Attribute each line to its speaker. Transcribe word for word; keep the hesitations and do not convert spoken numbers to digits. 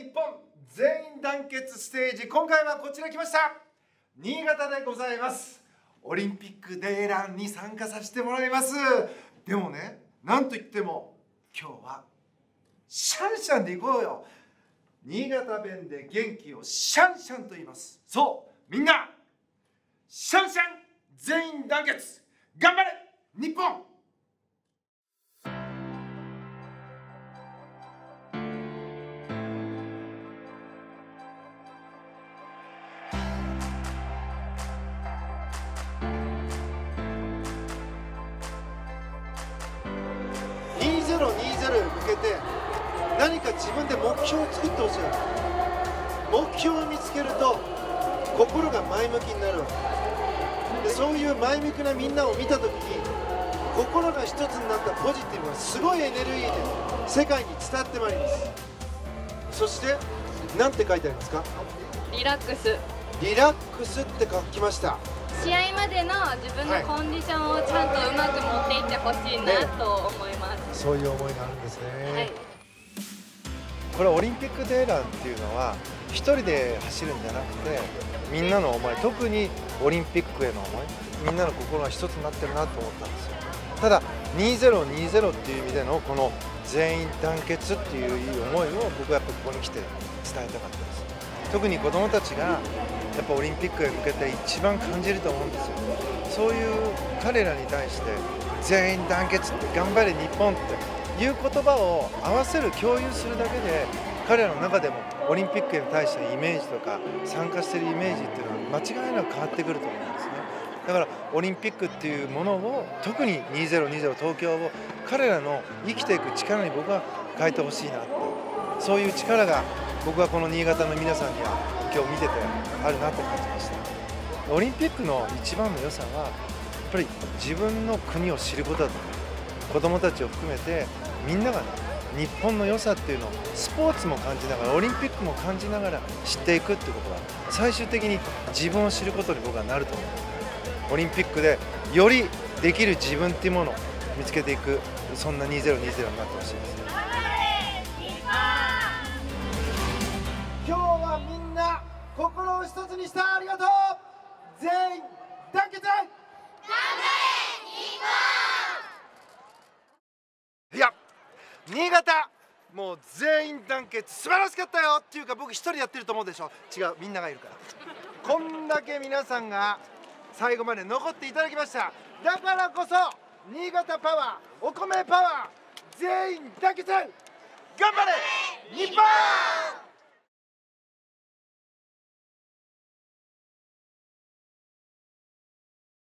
Speaker 1: 日本全員団結ステージ、今回はこちら来ました。新潟でございます。オリンピックデーランに参加させてもらいます。でもね、なんといっても今日はシャンシャンで行こうよ。新潟弁で元気をシャンシャンと言います。そう、みんなシャンシャン全員団結、頑張れ日本。にせんにじゅうに向けて何か自分で目標を作ってほしい。目標を見つけると心が前向きになるわけで、そういう前向きなみんなを見た時に心が一つになったポジティブがすごいエネルギーで世界に伝わってまいります。そして何て書いてありますか？
Speaker 2: リラックス。
Speaker 1: リラックスって書きました。
Speaker 2: 試合までの自分のコンディションをちゃんとうまく持っていってほしいなと思います。
Speaker 1: そういう思いがあるんですね。
Speaker 2: はい、
Speaker 1: これオリンピックデーランっていうのは一人で走るんじゃなくて、みんなの思い、特にオリンピックへの思い、みんなの心が一つになってるなと思ったんですよ。ただにせんにじゅうっていう意味でのこの全員団結っていういい思いを僕はやっぱここに来て伝えたかったです。特に子どもたちがやっぱオリンピックへ向けて一番感じると思うんですよ。そういう彼らに対して全員団結って頑張れ日本っていう言葉を合わせる、共有するだけで彼らの中でもオリンピックに対してのイメージとか参加しているイメージっていうのは間違いなく変わってくると思うんですね。だからオリンピックっていうものを、特ににせんにじゅう東京を彼らの生きていく力に僕は変えてほしいなって、そういう力が僕はこの新潟の皆さんには今日見ててあるなって感じました。オリンピックの一番の良さはやっぱり自分の国を知ることだと思う。子どもたちを含めてみんながね、日本の良さっていうのをスポーツも感じながら、オリンピックも感じながら知っていくっていうことは最終的に自分を知ることに僕はなると思う。オリンピックでよりできる自分っていうものを見つけていく、そんなにせんにじゅうになってほしいです。今日はみんな心を一つにした。ありがとう。全員団結、頑張れ日本。いや、新潟もう全員団結素晴らしかったよっていうか、僕一人やってると思うでしょ。違う、みんながいるからこんだけ皆さんが最後まで残っていただきました。だからこそ新潟パワー、お米パワー、全員団結、頑張れ日本。